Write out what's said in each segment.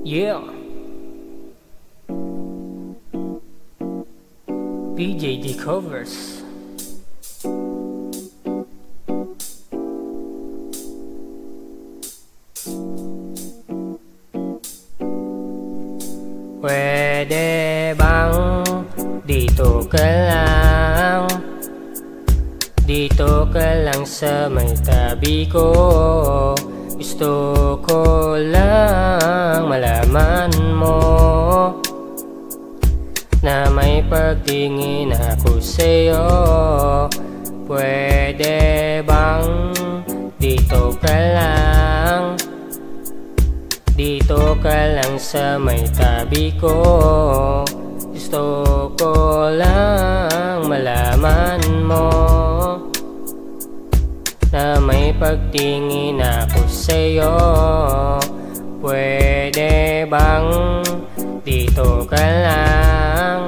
Yeah, PJD covers. Pwede bang dito ka lang? Dito ka lang sa may tabi ko. Gusto ko lang malaman mo na may pagtingin ako sa'yo. Pwede bang dito ka lang? Dito ka lang sa may tabi ko. Gusto ko lang malaman mo na may pagtingin ako sa'yo. Pwede bang dito ka lang?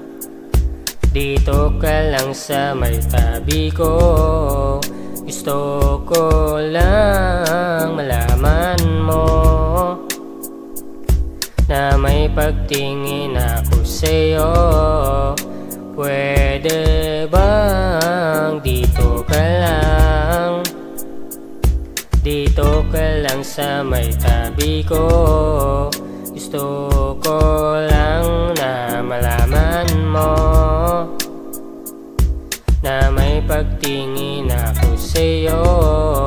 Dito ka lang sa may tabi ko. Gusto ko lang malaman mo na may pagtingin ako sa'yo. Pwede bang dito ka lang? Dito ka lang sa may tabi ko. Gusto ko lang na malaman mo na may pagtingin ako sa'yo.